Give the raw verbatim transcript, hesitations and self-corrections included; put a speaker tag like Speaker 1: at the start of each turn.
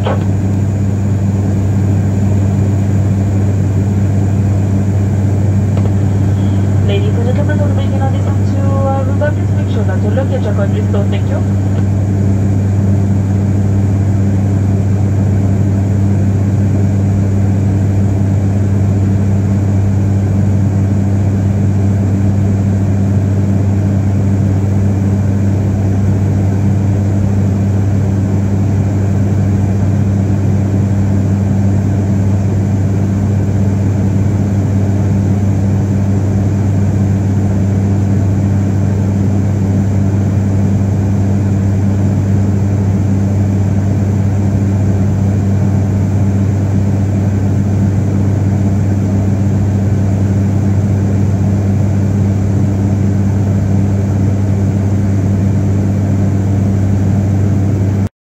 Speaker 1: Ladies and gentlemen, we're making our descent to Aruba. Please make sure that your luggage are correctly stored. Thank you.